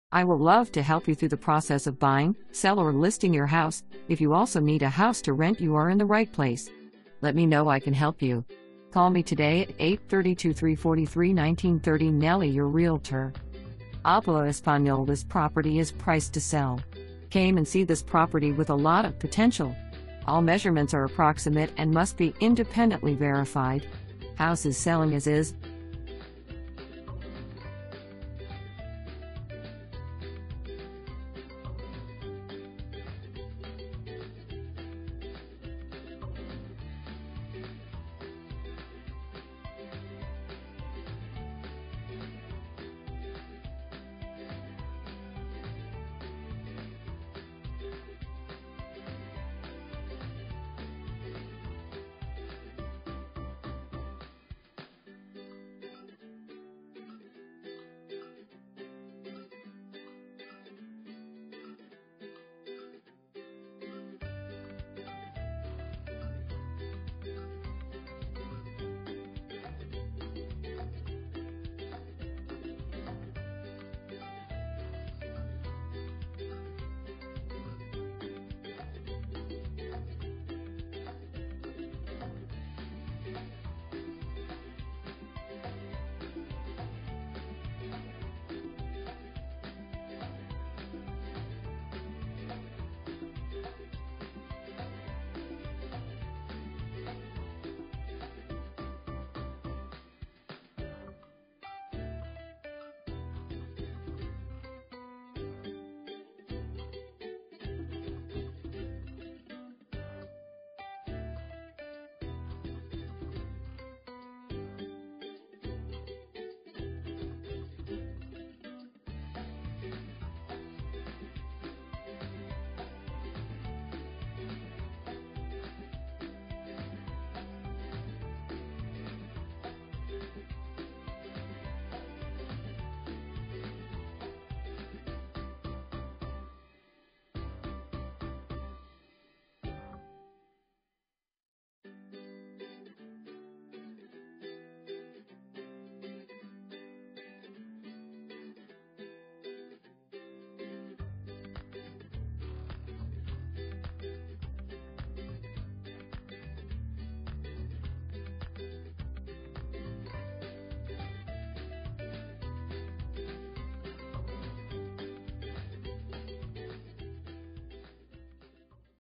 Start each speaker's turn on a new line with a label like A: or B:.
A: I will love to help you through the process of buying, sell, or listing your house. If you also need a house to rent, you are in the right place. Let me know I can help you. Call me today at 832-343-1930. Nelly, your realtor. Hablo Español. This property is priced to sell. Came and see this property with a lot of potential. All measurements are approximate and must be independently verified. House is selling as is,